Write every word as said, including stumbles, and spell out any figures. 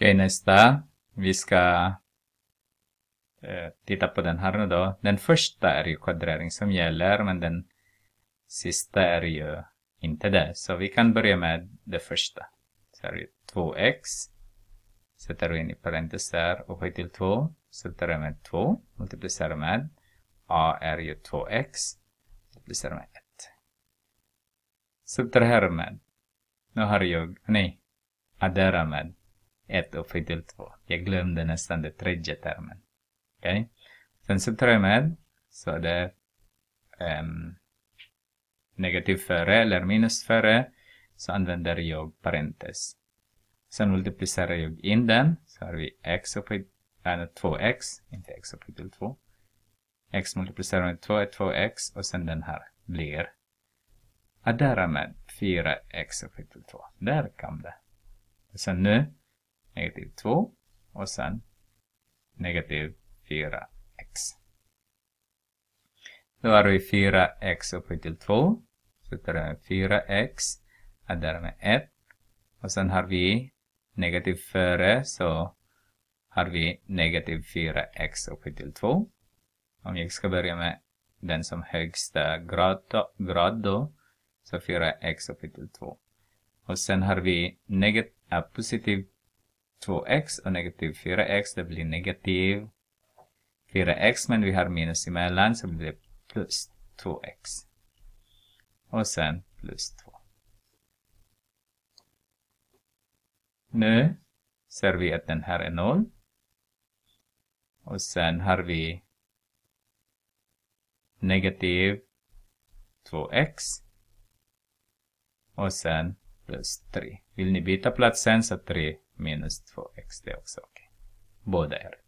Okej, nästa. Vi ska eh, titta på den här nu då. Den första är ju kvadrering som gäller, men den sista är ju inte det. Så vi kan börja med det första. Så är det två x. Sätter vi in i parenteser och höj till två. Sätter det med två. Multiplicerar med. A är ju två x. Multiplicerar med ett. Sätter här med. Nu har jag, nej. Addera med ett och höj till två. Jag glömde nästan det tredje termen. Okej. Okay. Sen sätter jag med. Så är det um, negativ före eller minus före. Så använder jag parentes. Sen multiplicerar jag in den. Så har vi x upphöjt till två x. Inte x upphöjt till två. X multiplicerar med två är två x. Och sen den här blir. Addera med fyra x upphöjt till två. Där kom det. Och sen nu. Negativ två. Och sen negativ fyra x. Då har vi fyra x upphöjt till två. Så tar vi fyra x. Addera med ett. Och sen har vi negativ före, så har vi negativ fyra x upphöjt till två. Om jag ska börja med den som högsta grad då, grad då så fyra x upphöjt till två. Och sen har vi negativ, äh, positiv två x och negativ fyra x, det blir negativ fyra x, men vi har minus emellan, så blir det plus två x. Och sen plus två. Nu ser vi att den här är noll. Och sen har vi negativ två x. Och sen plus tre. Vill ni byta platsen så tre minus två x, det är också okej. Okay. Båda är rätt.